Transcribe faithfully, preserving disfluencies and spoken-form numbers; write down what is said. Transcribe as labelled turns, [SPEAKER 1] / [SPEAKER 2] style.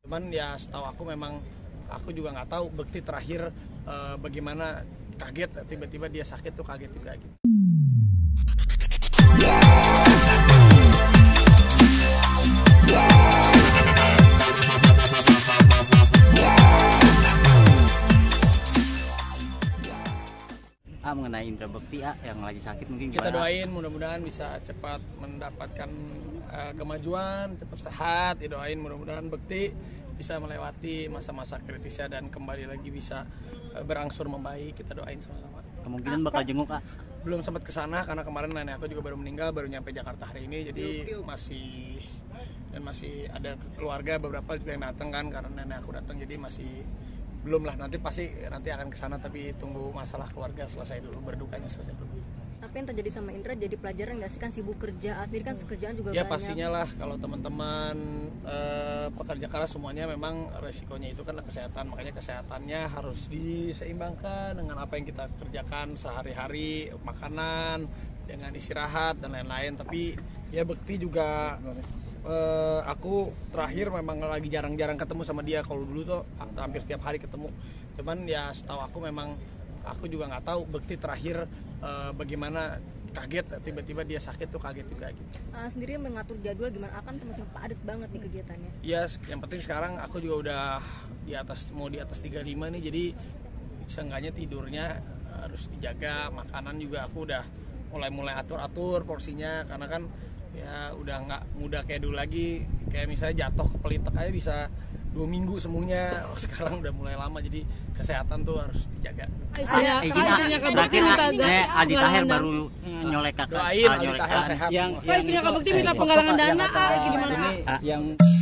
[SPEAKER 1] Cuman ya setahu aku memang aku juga nggak tahu Bekti terakhir uh, bagaimana, kaget tiba-tiba dia sakit tuh, kaget juga gitu.
[SPEAKER 2] Ah, mengenai Indra Bekti ah, yang lagi sakit mungkin
[SPEAKER 1] kita
[SPEAKER 2] gimana?
[SPEAKER 1] Doain mudah-mudahan bisa cepat mendapatkan uh, kemajuan, cepat sehat. Didoain mudah-mudahan Bekti bisa melewati masa-masa kritisnya dan kembali lagi bisa uh, berangsur membaik. Kita doain sama-sama.
[SPEAKER 2] Kemungkinan bakal jenguk ah?
[SPEAKER 1] Belum sempat ke sana karena kemarin nenek aku juga baru meninggal, baru nyampe Jakarta hari ini, jadi masih dan masih ada keluarga beberapa juga yang datang kan karena nenek aku datang, jadi masih belum lah, nanti pasti nanti akan ke sana, tapi tunggu masalah keluarga selesai dulu, berdukanya selesai dulu.
[SPEAKER 3] Tapi yang terjadi sama Indra jadi pelajaran nggak sih, kan sibuk kerja, sendiri kan pekerjaan juga
[SPEAKER 1] ya,
[SPEAKER 3] banyak. Ya
[SPEAKER 1] pastinya lah kalau teman-teman eh, pekerja keras semuanya memang resikonya itu kan kesehatan, makanya kesehatannya harus diseimbangkan dengan apa yang kita kerjakan sehari-hari, makanan, dengan istirahat dan lain-lain. Tapi ya Bekti juga Uh, aku terakhir memang lagi jarang-jarang ketemu sama dia. Kalau dulu tuh hampir setiap hari ketemu. Cuman ya setahu aku memang aku juga nggak tahu Bekti terakhir uh, bagaimana, kaget tiba-tiba dia sakit tuh, kaget juga gitu.
[SPEAKER 3] Uh, sendiri mengatur jadwal gimana? Akan termasuk padat banget di kegiatannya.
[SPEAKER 1] Ya yang penting sekarang aku juga udah di atas, mau di atas tiga puluh lima nih, jadi seenggaknya tidurnya harus dijaga, makanan juga aku udah mulai-mulai atur-atur porsinya karena kan ya udah nggak mudah kayak dulu lagi. Kayak misalnya jatuh ke pelitek aja bisa dua minggu sembuhnya. Oh, sekarang udah mulai lama, jadi kesehatan tuh harus dijaga.
[SPEAKER 4] Aisyah,
[SPEAKER 2] eh,
[SPEAKER 4] Aisyahnya Kak Bekti minta
[SPEAKER 2] Aldi Taher baru nyolek kakak.
[SPEAKER 1] Doain Aldi Taher sehat
[SPEAKER 5] yang
[SPEAKER 1] semua.
[SPEAKER 4] Kak istrinya Kak Bekti minta penggalangan dana ah, gimana?
[SPEAKER 5] yang